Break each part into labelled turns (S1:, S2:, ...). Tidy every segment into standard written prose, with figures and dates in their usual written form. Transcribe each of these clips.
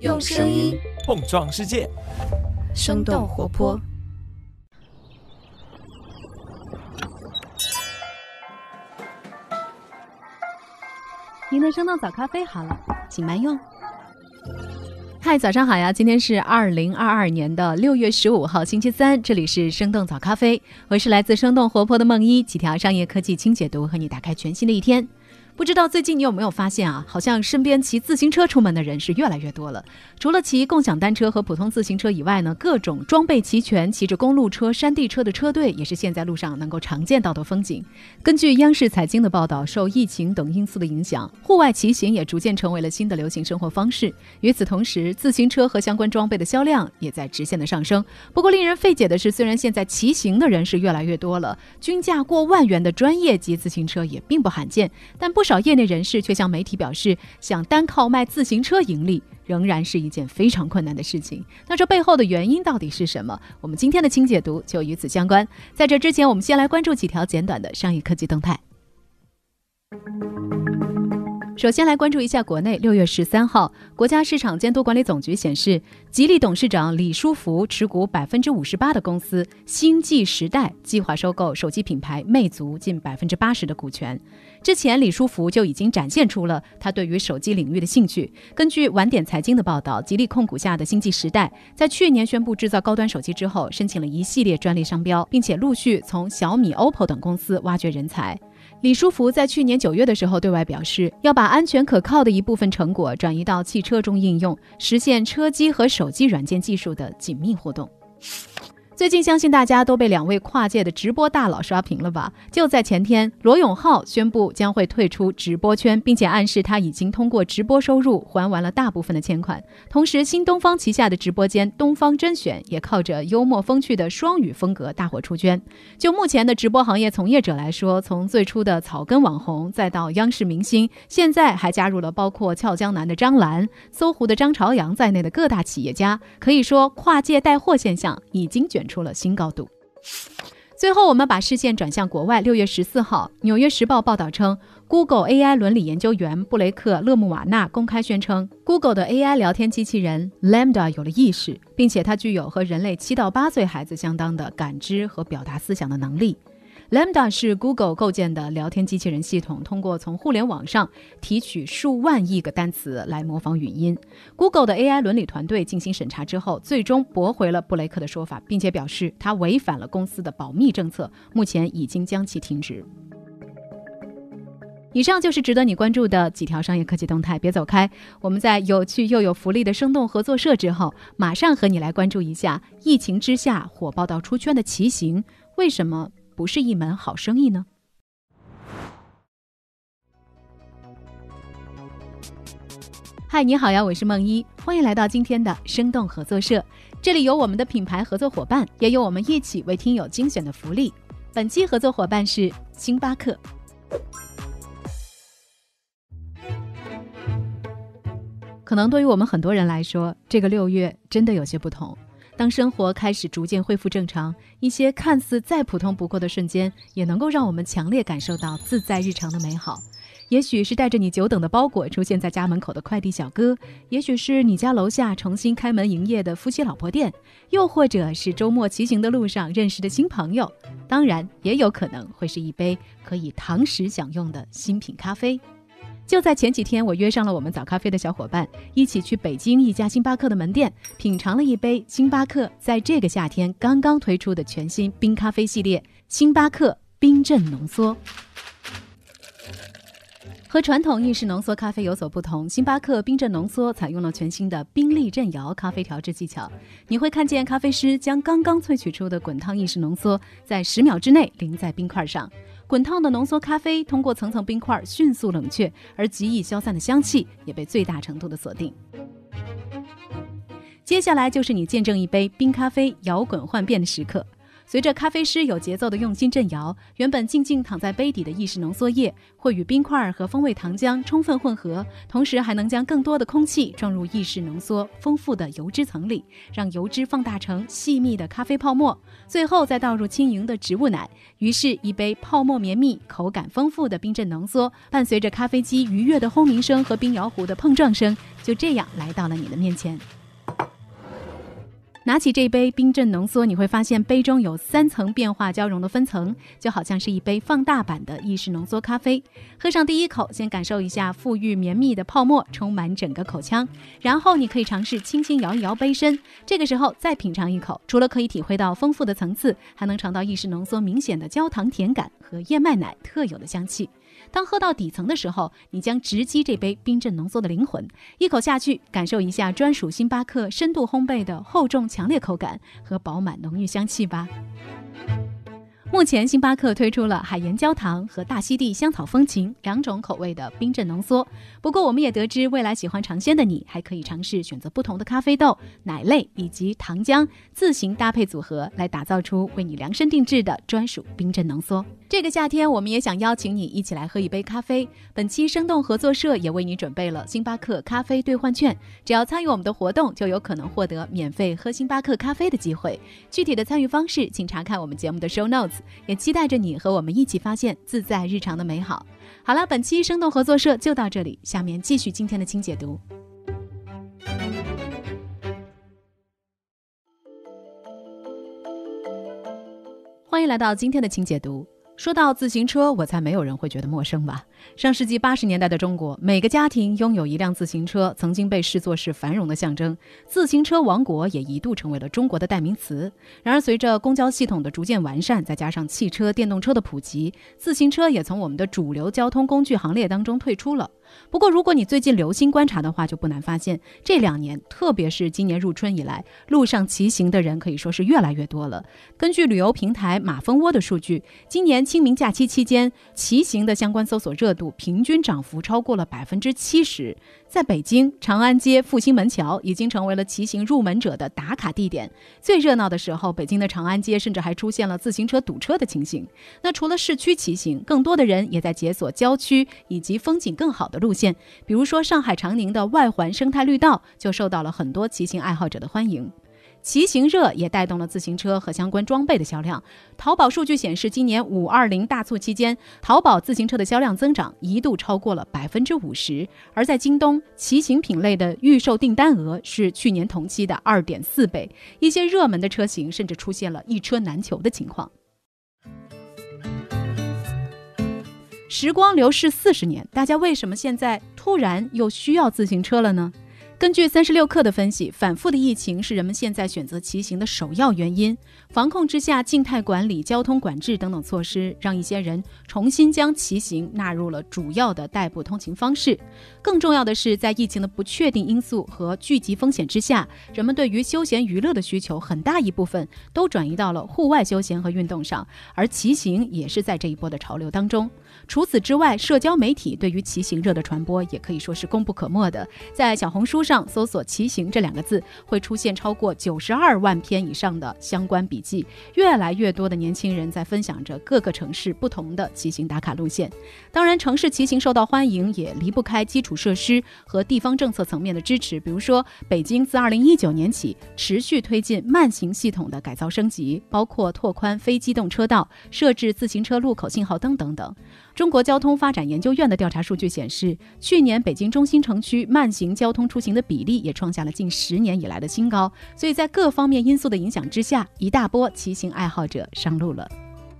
S1: 用声音
S2: 碰撞世界，
S1: 生动活泼。
S3: 您的生动早咖啡好了，请慢用。嗨，早上好呀！今天是2022年的6月15号，星期三，这里是生动早咖啡，我是来自生动活泼的梦一，几条商业科技轻解读，和你打开全新的一天。不知道最近你有没有发现啊，好像身边骑自行车出门的人是越来越多了。除了骑共享单车和普通自行车以外呢，各种装备齐全、骑着公路车、山地车的车队也是现在路上能够常见到的风景。根据央视财经的报道，受疫情等因素的影响，户外骑行也逐渐成为了新的流行生活方式。与此同时，自行车和相关装备的销量也在直线的上升。不过令人费解的是，虽然现在骑行的人是越来越多了，均价过万元的专业级自行车也并不罕见，但不少业内人士却向媒体表示，想单靠卖自行车盈利仍然是一件非常困难的事情。那这背后的原因到底是什么？我们今天的轻解读就与此相关。在这之前，我们先来关注几条简短的商业科技动态。首先来关注一下国内。6月13号，国家市场监督管理总局显示，吉利董事长李书福持股58%的公司星际时代计划收购手机品牌魅族近80%的股权。之前李书福就已经展现出了他对于手机领域的兴趣。根据晚点财经的报道，吉利控股下的星际时代在去年宣布制造高端手机之后，申请了一系列专利商标，并且陆续从小米、OPPO 等公司挖掘人才。李书福在去年9月的时候对外表示，要把安全可靠的一部分成果转移到汽车中应用，实现车机和手机软件技术的紧密互动。最近相信大家都被两位跨界的直播大佬刷屏了吧？就在前天，罗永浩宣布将会退出直播圈，并且暗示他已经通过直播收入还完了大部分的欠款。同时，新东方旗下的直播间东方甄选也靠着幽默风趣的双语风格大火出圈。就目前的直播行业从业者来说，从最初的草根网红，再到央视明星，现在还加入了包括俏江南的张兰、搜狐的张朝阳在内的各大企业家，可以说跨界带货现象已经卷出了新高度。最后我们把视线转向国外。6月14号，纽约时报报道称， Google AI 伦理研究员布雷克·勒穆瓦纳公开宣称， Google 的 AI 聊天机器人 Lambda 有了意识，并且它具有和人类7到8岁孩子相当的感知和表达思想的能力。Lambda 是 Google 构建的聊天机器人系统，通过从互联网上提取数万亿个单词来模仿语音。Google 的 AI 伦理团队进行审查之后，最终驳回了布雷克的说法，并且表示他违反了公司的保密政策，目前已经将其停职。以上就是值得你关注的几条商业科技动态，别走开。我们在有趣又有福利的生动合作社之后，马上和你来关注一下疫情之下火爆到出圈的骑行，为什么不是一门好生意呢？嗨，你好呀，我是梦一，欢迎来到今天的生动合作社。这里有我们的品牌合作伙伴，也有我们一起为听友精选的福利。本期合作伙伴是星巴克。可能对于我们很多人来说，这个6月真的有些不同。当生活开始逐渐恢复正常，一些看似再普通不过的瞬间，也能够让我们强烈感受到自在日常的美好。也许是带着你久等的包裹出现在家门口的快递小哥，也许是你家楼下重新开门营业的夫妻老婆店，又或者是周末骑行的路上认识的新朋友，当然也有可能会是一杯可以堂食享用的新品咖啡。就在前几天，我约上了我们早咖啡的小伙伴，一起去北京一家星巴克的门店，品尝了一杯星巴克在这个夏天刚刚推出的全新冰咖啡系列——星巴克冰镇浓缩。和传统意式浓缩咖啡有所不同，星巴克冰镇浓缩采用了全新的冰力震摇咖啡调制技巧。你会看见咖啡师将刚刚萃取出的滚烫意式浓缩在10秒之内淋在冰块上，滚烫的浓缩咖啡通过层层冰块迅速冷却，而极易消散的香气也被最大程度的锁定。接下来就是你见证一杯冰咖啡摇滚幻变的时刻。 随着咖啡师有节奏的用心震摇，原本静静躺在杯底的意式浓缩液会与冰块和风味糖浆充分混合，同时还能将更多的空气装入意式浓缩丰富的油脂层里，让油脂放大成细密的咖啡泡沫，最后再倒入轻盈的植物奶，于是一杯泡沫绵密、口感丰富的冰镇浓缩，伴随着咖啡机愉悦的轰鸣声和冰摇壶的碰撞声，就这样来到了你的面前。拿起这杯冰镇浓缩，你会发现杯中有3层变化交融的分层，就好像是一杯放大版的意式浓缩咖啡。喝上第一口，先感受一下馥郁绵密的泡沫充满整个口腔，然后你可以尝试轻轻摇一摇杯身，这个时候再品尝一口，除了可以体会到丰富的层次，还能尝到意式浓缩明显的焦糖甜感和燕麦奶特有的香气。当喝到底层的时候，你将直击这杯冰镇浓缩的灵魂，一口下去，感受一下专属星巴克深度烘焙的厚重强烈口感和饱满浓郁香气吧。目前星巴克推出了海盐焦糖和大溪地香草风情2种口味的冰镇浓缩，不过我们也得知，未来喜欢尝鲜的你还可以尝试选择不同的咖啡豆、奶类以及糖浆，自行搭配组合来打造出为你量身定制的专属冰镇浓缩。这个夏天我们也想邀请你一起来喝一杯咖啡，本期生动合作社也为你准备了星巴克咖啡兑换券，只要参与我们的活动，就有可能获得免费喝星巴克咖啡的机会。具体的参与方式请查看我们节目的 show notes， 也期待着你和我们一起发现自在日常的美好。好了，本期生动合作社就到这里，下面继续今天的轻解读。欢迎来到今天的轻解读。说到自行车，我猜没有人会觉得陌生吧。上世纪80年代的中国，每个家庭拥有一辆自行车曾经被视作是繁荣的象征，自行车王国也一度成为了中国的代名词。然而随着公交系统的逐渐完善，再加上汽车、电动车的普及，自行车也从我们的主流交通工具行列当中退出了。不过如果你最近留心观察的话，就不难发现，这2年，特别是今年入春以来，路上骑行的人可以说是越来越多了。根据旅游平台马蜂窝的数据，今年清明假期期间，骑行的相关搜索热度平均涨幅超过了70%。在北京，长安街、复兴门桥已经成为了骑行入门者的打卡地点。最热闹的时候，北京的长安街甚至还出现了自行车堵车的情形。那除了市区骑行，更多的人也在解锁郊区以及风景更好的路线，比如说上海长宁的外环生态绿道就受到了很多骑行爱好者的欢迎。骑行热也带动了自行车和相关装备的销量。淘宝数据显示，今年520大促期间，淘宝自行车的销量增长一度超过了50%，而在京东，骑行品类的预售订单额是去年同期的2.4倍，一些热门的车型甚至出现了一车难求的情况。时光流逝40年，大家为什么现在突然又需要自行车了呢？根据36氪的分析，反复的疫情是人们现在选择骑行的首要原因。防控之下，静态管理、交通管制等等措施，让一些人重新将骑行纳入了主要的代步通勤方式。更重要的是，在疫情的不确定因素和聚集风险之下，人们对于休闲娱乐的需求很大一部分都转移到了户外休闲和运动上，而骑行也是在这一波的潮流当中。除此之外，社交媒体对于骑行热的传播也可以说是功不可没的。在小红书上搜索骑行这2个字，会出现超过92万篇以上的相关笔记，越来越多的年轻人在分享着各个城市不同的骑行打卡路线。当然，城市骑行受到欢迎也离不开基础设施和地方政策层面的支持，比如说北京自2019年起持续推进慢行系统的改造升级，包括拓宽非机动车道、设置自行车路口信号灯等等。中国交通发展研究院的调查数据显示，去年北京中心城区慢行交通出行的比例也创下了近10年以来的新高，所以在各方面因素的影响之下，一大波骑行爱好者上路了。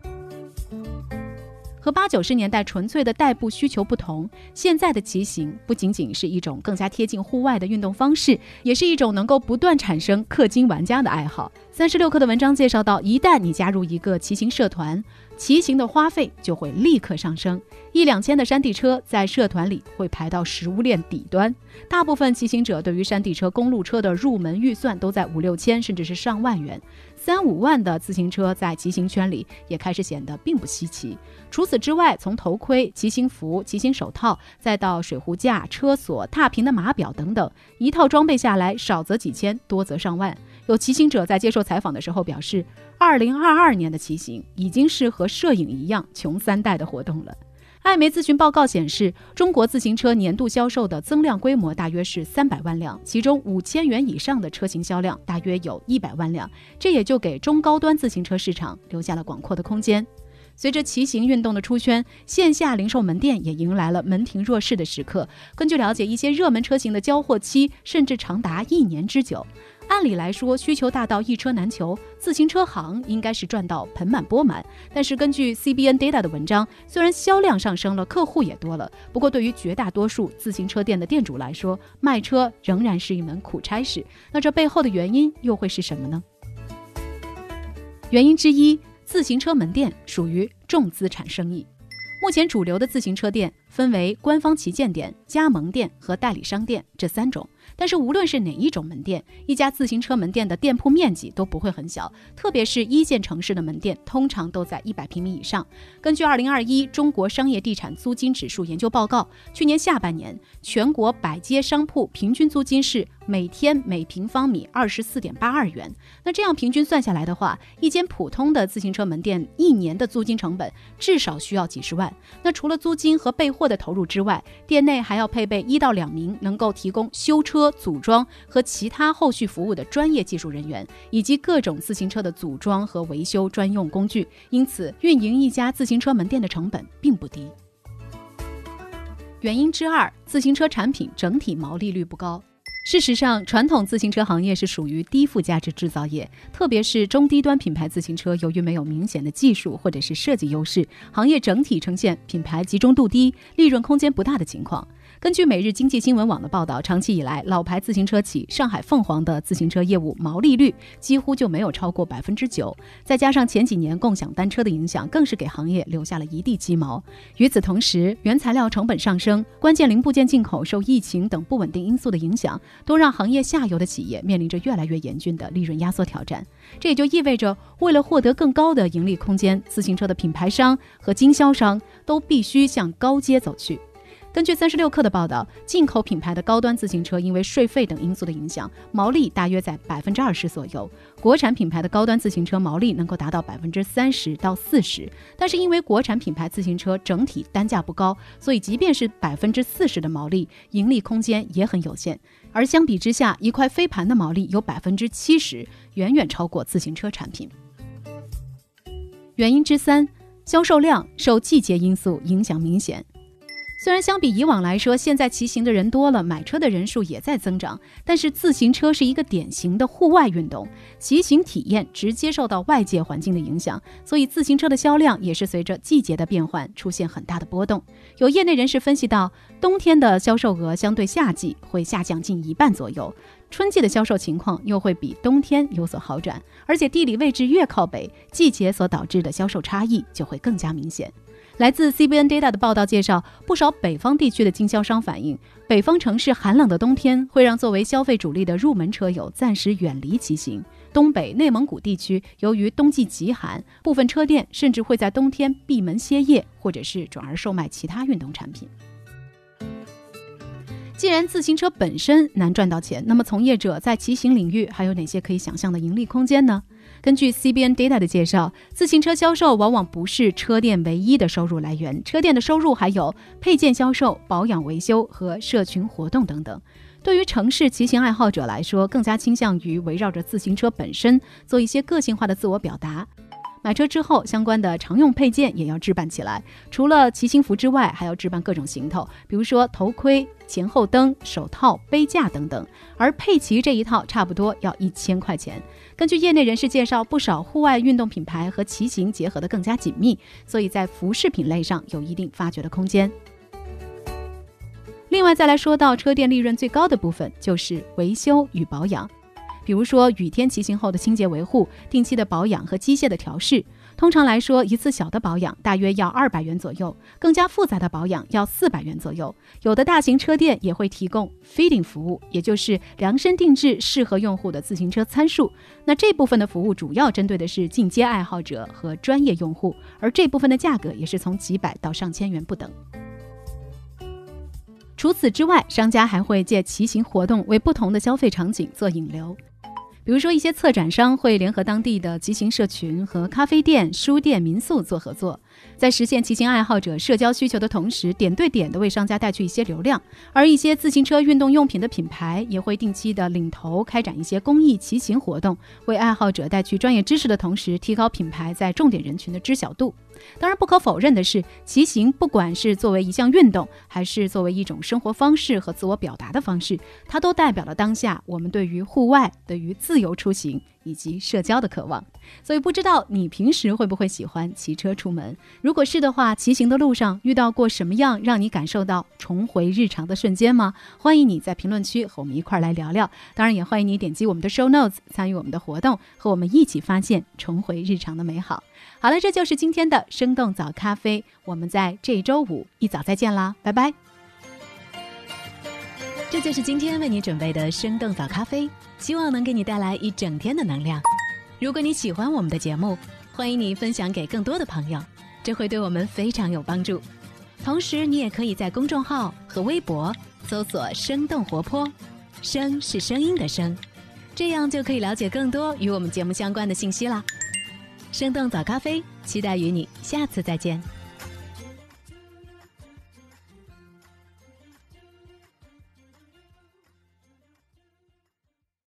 S3: 和80、90年代纯粹的代步需求不同，现在的骑行不仅仅是一种更加贴近户外的运动方式，也是一种能够不断产生氪金玩家的爱好。36氪的文章介绍到，一旦你加入一个骑行社团，骑行的花费就会立刻上升，1-2千的山地车在社团里会排到食物链底端。大部分骑行者对于山地车、公路车的入门预算都在5-6千，甚至是上万元。3-5万的自行车在骑行圈里也开始显得并不稀奇。除此之外，从头盔、骑行服、骑行手套，再到水壶架、车锁、踏频的码表等等，一套装备下来，少则几千，多则上万。 有骑行者在接受采访的时候表示，2022年的骑行已经是和摄影一样穷三代的活动了。艾媒咨询报告显示，中国自行车年度销售的增量规模大约是300万辆，其中5000元以上的车型销量大约有100万辆，这也就给中高端自行车市场留下了广阔的空间。随着骑行运动的出圈，线下零售门店也迎来了门庭若市的时刻。根据了解，一些热门车型的交货期甚至长达1年之久。按理来说，需求大到一车难求，自行车行应该是赚到盆满钵满。但是根据 CBN Data 的文章，虽然销量上升了，客户也多了，不过对于绝大多数自行车店的店主来说，卖车仍然是一门苦差事。那这背后的原因又会是什么呢？原因之一，自行车门店属于重资产生意。目前主流的自行车店分为官方旗舰店、加盟店和代理商店这3种。但是无论是哪一种门店，一家自行车门店的店铺面积都不会很小，特别是1线城市的门店通常都在100平米以上。根据2021中国商业地产租金指数研究报告，去年下半年全国百街商铺平均租金是每天每平方米24.82元。那这样平均算下来的话，一间普通的自行车门店1年的租金成本至少需要几十万。那除了租金和备货的投入之外，店内还要配备1到2名能够提供修车、组装和其他后续服务的专业技术人员，以及各种自行车的组装和维修专用工具。因此，运营一家自行车门店的成本并不低。原因之二，自行车产品整体毛利率不高。事实上，传统自行车行业是属于低附加值制造业，特别是中低端品牌自行车，由于没有明显的技术或者是设计优势，行业整体呈现品牌集中度低、利润空间不大的情况。根据每日经济新闻网的报道，长期以来，老牌自行车企上海凤凰的自行车业务毛利率几乎就没有超过9%，再加上前几年共享单车的影响，更是给行业留下了一地鸡毛。与此同时，原材料成本上升、关键零部件进口受疫情等不稳定因素的影响，都让行业下游的企业面临着越来越严峻的利润压缩挑战。这也就意味着，为了获得更高的盈利空间，自行车的品牌商和经销商都必须向高阶走去。根据36氪的报道，进口品牌的高端自行车因为税费等因素的影响，毛利大约在20%左右；国产品牌的高端自行车毛利能够达到30%到40%，但是因为国产品牌自行车整体单价不高，所以即便是40%的毛利，盈利空间也很有限。而相比之下，一块飞盘的毛利有70%，远远超过自行车产品。原因之三，销售量受季节因素影响明显。虽然相比以往来说，现在骑行的人多了，买车的人数也在增长，但是自行车是一个典型的户外运动，骑行体验直接受到外界环境的影响，所以自行车的销量也是随着季节的变换出现很大的波动。有业内人士分析到，冬天的销售额相对夏季会下降近1半左右，春季的销售情况又会比冬天有所好转，而且地理位置越靠北，季节所导致的销售差异就会更加明显。来自 CBN Data 的报道介绍，不少北方地区的经销商反映，北方城市寒冷的冬天会让作为消费主力的入门车友暂时远离骑行。东北、内蒙古地区由于冬季极寒，部分车店甚至会在冬天闭门歇业，或者是转而售卖其他运动产品。既然自行车本身难赚到钱，那么从业者在骑行领域还有哪些可以想象的盈利空间呢？根据 CBN Data 的介绍，自行车销售往往不是车店唯一的收入来源，车店的收入还有配件销售、保养维修和社群活动等等。对于城市骑行爱好者来说，更加倾向于围绕着自行车本身做一些个性化的自我表达。买车之后，相关的常用配件也要置办起来，除了骑行服之外，还要置办各种行头，比如说头盔、前后灯、手套、杯架等等。而配齐这一套差不多要1000块钱。根据业内人士介绍，不少户外运动品牌和骑行结合得更加紧密，所以在服饰品类上有一定发掘的空间。另外再来说到车店利润最高的部分，就是维修与保养。比如说雨天骑行后的清洁维护、定期的保养和机械的调试。通常来说，一次小的保养大约要200元左右，更加复杂的保养要400元左右。有的大型车店也会提供 fitting 服务，也就是量身定制适合用户的自行车参数。那这部分的服务主要针对的是进阶爱好者和专业用户，而这部分的价格也是从几百到上千元不等。除此之外，商家还会借骑行活动为不同的消费场景做引流。 比如说一些策展商会联合当地的骑行社群和咖啡店、书店、民宿做合作，在实现骑行爱好者社交需求的同时，点对点的为商家带去一些流量。而一些自行车运动用品的品牌也会定期的领头开展一些公益骑行活动，为爱好者带去专业知识的同时，提高品牌在重点人群的知晓度。当然不可否认的是，骑行不管是作为一项运动，还是作为一种生活方式和自我表达的方式，它都代表了当下我们对于户外、对于自由出行以及社交的渴望。所以不知道你平时会不会喜欢骑车出门？如果是的话，骑行的路上遇到过什么样让你感受到重回日常的瞬间吗？欢迎你在评论区和我们一块来聊聊。当然也欢迎你点击我们的 show notes 参与我们的活动，和我们一起发现重回日常的美好。好了，这就是今天的生动早咖啡，我们在这周五一早再见啦，拜拜。这就是今天为你准备的生动早咖啡，希望能给你带来一整天的能量。如果你喜欢我们的节目，欢迎你分享给更多的朋友，这会对我们非常有帮助。同时你也可以在公众号和微博搜索生动活泼，声是声音的声，这样就可以了解更多与我们节目相关的信息啦。生动早咖啡，期待与你下次再见。